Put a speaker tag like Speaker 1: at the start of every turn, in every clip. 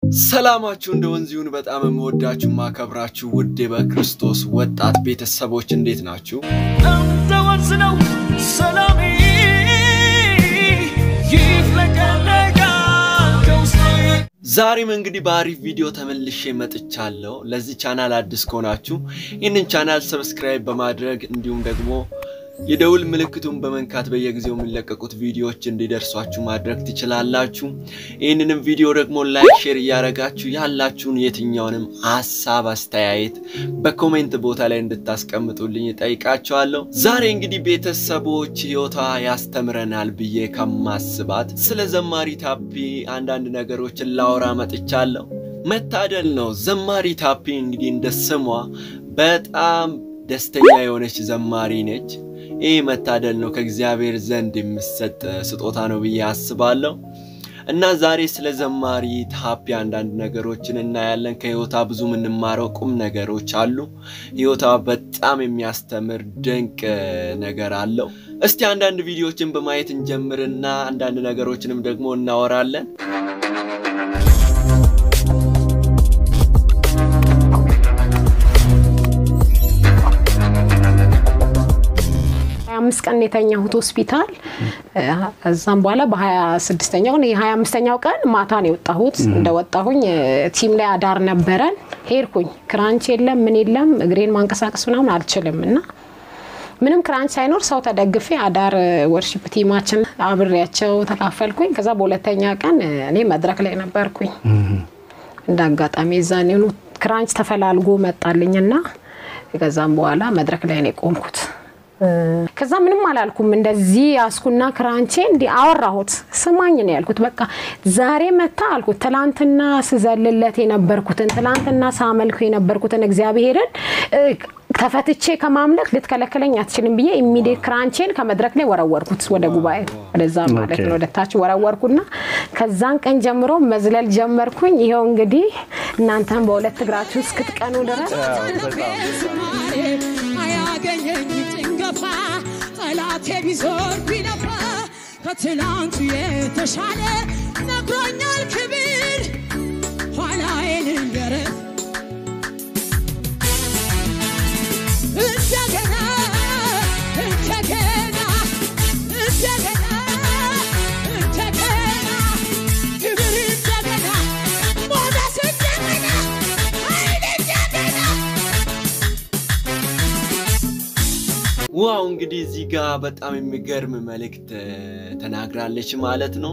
Speaker 1: ሰላማችሁ እንደወንዚውን በጣም የምወዳችሁ ማከብራችሁ ውድ በክርስቶስ ወጣት ቤተሰቦች እንዴት ናችሁ? እንደወንዝ ነው ሰላም ዛሬም እንግዲህ በአሪፍ ቪዲዮ ተመልሼ መጥቻለሁ። ለዚህ ቻናል አዲስ ከሆናችሁ ይህንን ቻናል ሰብስክራይብ በማድረግ እንዲሁም ደግሞ የደውል ምልክቱን በመንካት በየጊዜው የሚለቀቁት ቪዲዮዎች እንዲደርሷችሁ ማድረግ ትችላላችሁ። ይህንንም ቪዲዮ ደግሞ ላይክ ሼር ያረጋችሁ ያላችሁን የትኛውንም ሐሳብ አስተያየት በኮሜንት ቦታ ላይ እንድታስቀምጡልኝ ጠይቃችኋለሁ። ዛሬ እንግዲህ ቤተሰቦች ህይወቷ ያስተምረናል ብዬ ከማስባት ስለ ዘማሪት ሃፒ አንዳንድ ነገሮችን ላወራ መጥቻለሁ። መታደል ነው። ዘማሪት ሃፒ እንግዲህ እንደ ስሟ በጣም ደስተኛ የሆነች ዘማሪ ነች። ይሄ መታደል ነው ከእግዚአብሔር ዘንድ የሚሰጥ ስጦታ ነው ብዬ አስባለሁ። እና ዛሬ ስለ ዘማሪት ሃፒ አንዳንድ ነገሮችን እናያለን። ከህይወቷ ብዙ ምንማረው ቁም ነገሮች አሉ። ህይወቷ በጣም የሚያስተምር ድንቅ ነገር አለው። እስቲ አንዳንድ ቪዲዮዎችን በማየት እንጀምርና አንዳንድ ነገሮችንም ደግሞ እናወራለን።
Speaker 2: 5 ቀን የተኛሁት ሆስፒታል እዛም በኋላ በ26ኛው ነው የ25ኛው ቀን ማታ ነው የወጣሁት። እንደወጣሁኝ ቲም ላይ አዳር ነበረን። ሄርኩኝ ክራንች የለም ምን የለም እግሬን ማንቀሳቀስ ምናምን አልችልምና ምንም ክራንች ሳይኖር ሰው ተደግፌ አዳር ወርሺፕ ቲማችን አብሬያቸው ተካፈልኩኝ። ከዛ በሁለተኛ ቀን እኔ መድረክ ላይ ነበርኩኝ። እንዳጋጣሚ ዛኔኑ ክራንች ተፈላልጎ መጣልኝና ከዛም በኋላ መድረክ ላይ ነው ቆምኩት። ከዛ ምንም አላልኩም እንደዚህ ያስኩና ክራንቼ እንዲ አወራሁት። ስማኝ ነው ያልኩት። በቃ ዛሬ መታ አልኩት። ትላንትና ስዘልለት የነበርኩትን ትላንትና ሳመልኩ የነበርኩትን እግዚአብሔርን ተፈትቼ ከማምለክ ልትከለከለኝ አትችልም ብዬ ኢሚዲየት ክራንቼን ከመድረክ ላይ ወረወርኩት ወደ ጉባኤ ወደዛ ማለት ነው ወደታች ወረወርኩና ከዛን ቀን ጀምሮ መዝለል ጀመርኩኝ። ይሄው እንግዲህ እናንተም በሁለት እግራችሁ እስክትቀኑ ድረስ አያገኘኝ ጭንገፋ ጠላቴ ቢዞር ቢለፋ ከትላንቱ የተሻለ ነግሮኛል ክብር ኋላዬን እንገረፍ እንደገና እንደገና እንደገና እንደገና ክብር እንደገና ሞገስ እንደገና ኃይል እንደገና ዋው እንግዲህ እዚህ ጋር በጣም የሚገርም መልእክት ተናግራለች ማለት ነው።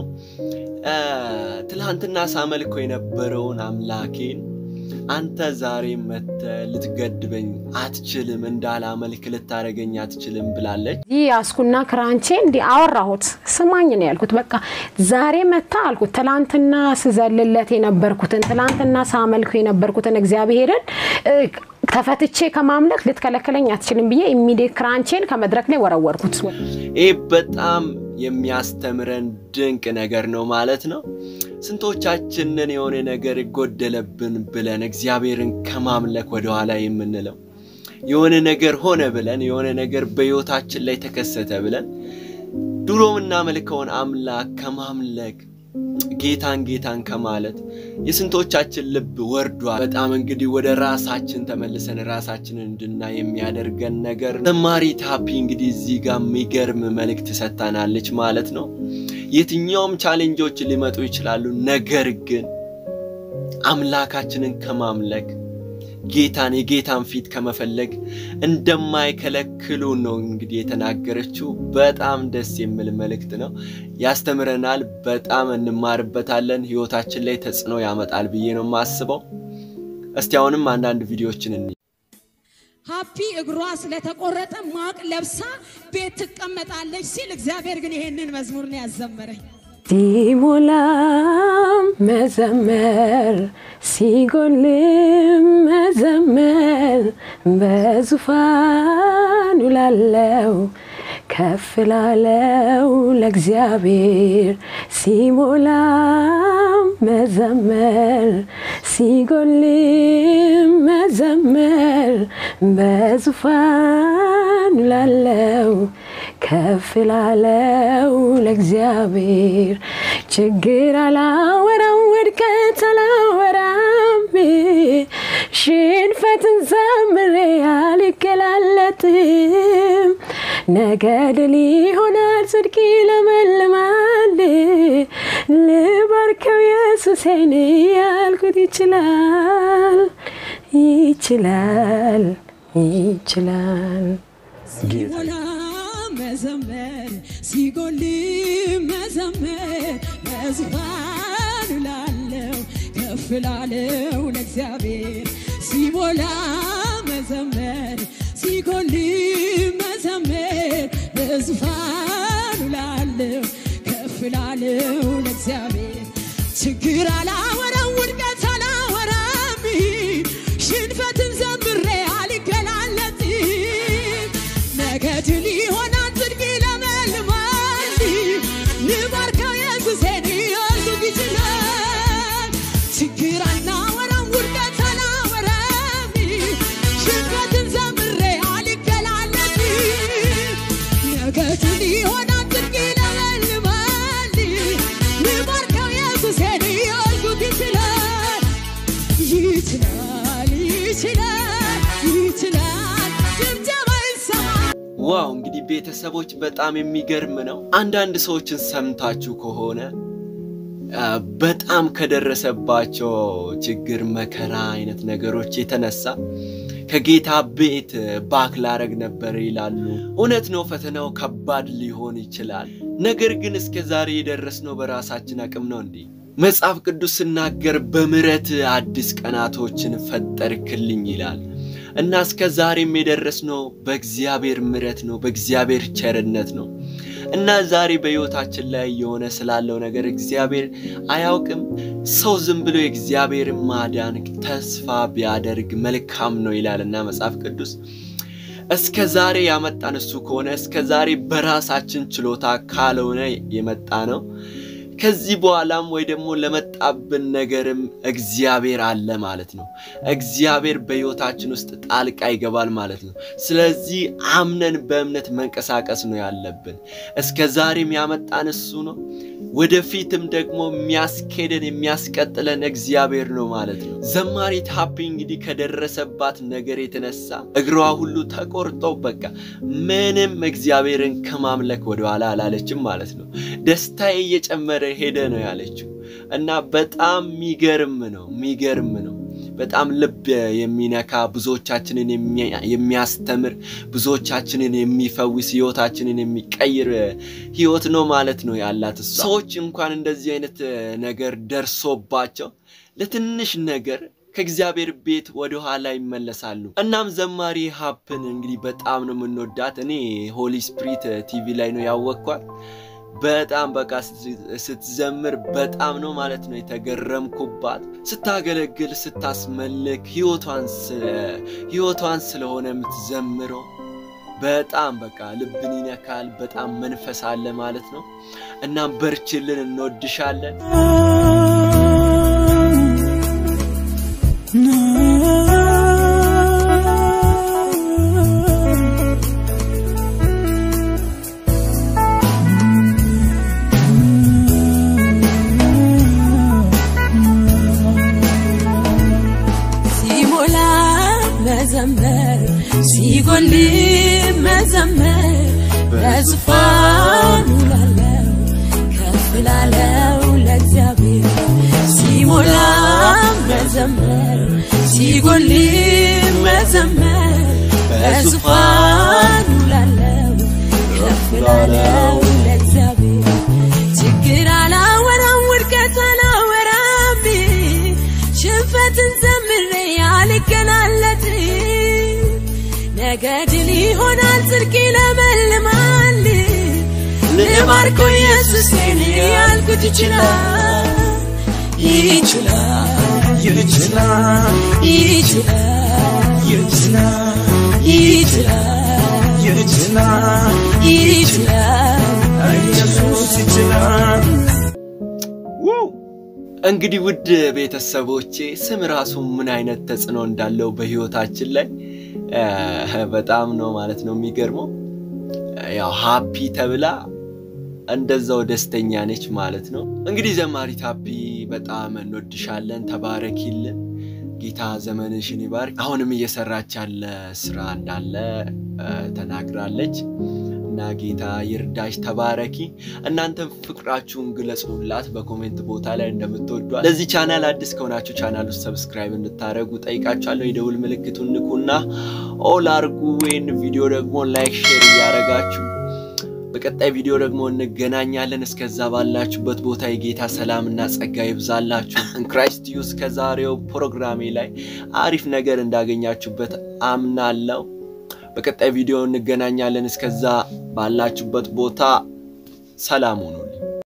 Speaker 2: ትላንትና ሳመልኮ የነበረውን አምላኬን አንተ ዛሬ መተ ልትገድበኝ አትችልም እንዳላመልክ ልታረገኝ አትችልም ብላለች። ያስኩና ክራንቼ እንዲ አወራሁት። ስማኝ ነው ያልኩት። በቃ ዛሬ መታ አልኩት። ትላንትና ስዘልለት የነበርኩትን ትላንትና ሳመልኩ የነበርኩትን እግዚአብሔርን ተፈትቼ ከማምለክ ልትከለከለኝ አትችልም ብዬ ኢሚዲየት ክራንቼን ከመድረክ ላይ ወረወርኩት። ይሄ በጣም የሚያስተምረን ድንቅ ነገር ነው ማለት ነው። ስንቶቻችንን የሆነ ነገር ጎደለብን ብለን እግዚአብሔርን ከማምለክ ወደ ኋላ የምንለው የሆነ ነገር ሆነ ብለን የሆነ ነገር በህይወታችን ላይ ተከሰተ ብለን ድሮምና መልከውን አምላክ ከማምለክ ጌታን ከማለት የስንቶቻችን ልብ ወርዷል። በጣም እንግዲህ ወደ ራሳችን ተመልሰን ራሳችንን እንድናይ የሚያደርገን ነገር ዘማሪት ሃፒ እንግዲህ እዚህ ጋር የሚገርም መልእክት ሰጣናለች ማለት ነው። የትኛውም ቻሌንጆች ሊመጡ ይችላሉ፣ ነገር ግን አምላካችንን ከማምለክ የጌታን ፊት ከመፈለግ እንደማይከለክሉ ነው እንግዲህ የተናገረችው። በጣም ደስ የሚል መልእክት ነው። ያስተምረናል፣ በጣም እንማርበታለን፣ ህይወታችን ላይ ተጽዕኖ ያመጣል ብዬ ነው ማስበው። እስቲ አሁንም አንዳንድ ቪዲዮዎችን እንይ። ሃፒ እግሯ ስለተቆረጠ ማቅ ለብሳ ቤት ተቀመጣለች ሲል እግዚአብሔር ግን ይሄንን መዝሙር ነው ያዘመረኝ። ሲሞላም መዘመር ሲጎልም መዘመር በዙፋኑ ላለው ከፍ ላለው ለእግዚአብሔር ሲሞላም መዘመር ሲጎልም መዘመር በዙፋኑ ላለው ከፍ ላለው ለእግዚአብሔር ችግር አላወራም ወድቀት አላወራም ሽንፈትን ዘምሬ አልገላለጥም ነገድ ሊሆናል ጽድቅ ለመልማል ልባርከው ኢየሱሴን ያልኩት ይችላል ይችላል ይችላል
Speaker 3: ሲጎላ መዘመር ሲጎል መዘመር በዙፋኑ ላለው ከፍ ላለው ለእግዚአብሔር ሲሞላ መዘመር ሲጎል መዘመር በዙፋኑ ላለው ከፍ ላለው ለእግዚአብሔር ችግር አላወራም ውድቀት አላወራም ሽንፈትን ዘምሬ አልገላለጥም ነገድ ሊሆናል ጽድቅ ለመልማል ልባርከው ኢየሱሴን ያልኩት ይችላል ችግር አላወራም ውድቀት አላወራም ሽንፈትን ዘምሬ አልገላለጥም ነገድ ሊሆናል ጽድቅ ለመልማል ልባርከው ኢየሱሴን ያልኩት ይችላል ይችላል ይችላል ይችላል ድምፅህ ይሰማል
Speaker 1: ዋው እንግዲህ ቤተሰቦች በጣም የሚገርም ነው አንዳንድ ሰዎችን ሰምታችሁ ከሆነ በጣም ከደረሰባቸው ችግር መከራ አይነት ነገሮች የተነሳ ከጌታ ቤት ባክላረግ ነበር ይላሉ እውነት ነው ፈተናው ከባድ ሊሆን ይችላል ነገር ግን እስከ ዛሬ የደረስነው በራሳችን አቅም ነው እንዴ መጽሐፍ ቅዱስ ሲናገር በምህረት አዲስ ቀናቶችን ፈጠርክልኝ ይላል እና እስከ ዛሬም የደረስነው በእግዚአብሔር ምህረት ነው በእግዚአብሔር ቸርነት ነው እና ዛሬ በህይወታችን ላይ የሆነ ስላለው ነገር እግዚአብሔር አያውቅም ሰው ዝም ብሎ የእግዚአብሔር ማዳን ተስፋ ቢያደርግ መልካም ነው ይላልና መጽሐፍ ቅዱስ እስከ ዛሬ ያመጣን እሱ ከሆነ እስከ ዛሬ በራሳችን ችሎታ ካልሆነ የመጣ ነው ከዚህ በኋላም ወይ ደግሞ ለመጣብን ነገርም እግዚአብሔር አለ ማለት ነው እግዚአብሔር በህይወታችን ውስጥ ጣልቃ ይገባል ማለት ነው ስለዚህ አምነን በእምነት መንቀሳቀስ ነው ያለብን እስከ ዛሬም ያመጣን እሱ ነው ወደፊትም ደግሞ የሚያስከደን የሚያስቀጥለን እግዚአብሔር ነው ማለት ነው ዘማሪት ሃፒ እንግዲህ ከደረሰባት ነገር የተነሳ እግሯ ሁሉ ተቆርጦ በቃ ምንም እግዚአብሔርን ከማምለክ ወደኋላ አላለችም ማለት ነው ደስታዬ እየጨመረ ሄደ ነው ያለችው እና በጣም የሚገርም ነው በጣም ልብ የሚነካ ብዙዎቻችንን የሚያስተምር ብዙዎቻችንን የሚፈውስ ህይወታችንን የሚቀይር ህይወት ነው ማለት ነው ያላት ሰዎች እንኳን እንደዚህ አይነት ነገር ደርሶባቸው ለትንሽ ነገር ከእግዚአብሔር ቤት ወደ ኋላ ይመለሳሉ እናም ዘማሪ ሃፒን እንግዲህ በጣም ነው የምንወዳት እኔ ሆሊ ስፒሪት ቲቪ ላይ ነው ያወቅኳት በጣም በቃ ስትዘምር በጣም ነው ማለት ነው የተገረምኩባት ስታገለግል ስታስመልክ ህይወቷን ስለሆነ የምትዘምረው በጣም በቃ ልብን ይነካል በጣም መንፈስ አለ ማለት ነው እናም በርችልን እንወድሻለን ሲጎል መዘመር በዙፋኑ ላለው ከፍ ላለው ለእግዚአብሔር ሲሞላ መዘመር ሲጎል መዘመር በዙፋኑ ላለው ከፍ ላለው ለእግዚአብሔር ችግር አላወራም ውድቀት አላወራም ሽንፈትን ዘምሬ አልገላለጥም ነገድ ሊሆናል ጽድቅ ለመልማል ልባርከው ኢየሱሴን ያልኩት ይችላል ይችላል ይችላል ይችላል ይችላል ይችላል ይችላል ኢየሱስ ይችላል እንግዲህ ውድ ቤተሰቦቼ ስም ራሱ ምን አይነት ተጽዕኖ እንዳለው በህይወታችን ላይ በጣም ነው ማለት ነው የሚገርመው ያው ሃፒ ተብላ እንደዛው ደስተኛ ነች ማለት ነው እንግዲህ ዘማሪት ሃፒ በጣም እንወድሻለን ተባረኪልን ጌታ ዘመንሽን ይባርክ አሁንም እየሰራች ያለ ስራ እንዳለ ተናግራለች እና ጌታ ይርዳሽ ተባረኪ እናንተም ፍቅራችሁን ግለጹላት በኮሜንት ቦታ ላይ እንደምትወዷት ለዚህ ቻናል አዲስ ከሆናችሁ ቻናሉን ሰብስክራይብ እንድታረጉ ጠይቃችኋለሁ የደውል ምልክቱን ንኩና ኦል አርጉ ወይን ቪዲዮ ደግሞ ላይክ ሼር ያረጋችሁ በቀጣይ ቪዲዮ ደግሞ እንገናኛለን እስከዛ ባላችሁበት ቦታ የጌታ ሰላምና ጸጋ ይብዛላችሁ እንክራይስት ዩስ ከዛሬው ፕሮግራሜ ላይ አሪፍ ነገር እንዳገኛችሁበት አምናለሁ በቀጣይ ቪዲዮ እንገናኛለን እስከዛ ባላችሁበት ቦታ ሰላም ሁኑ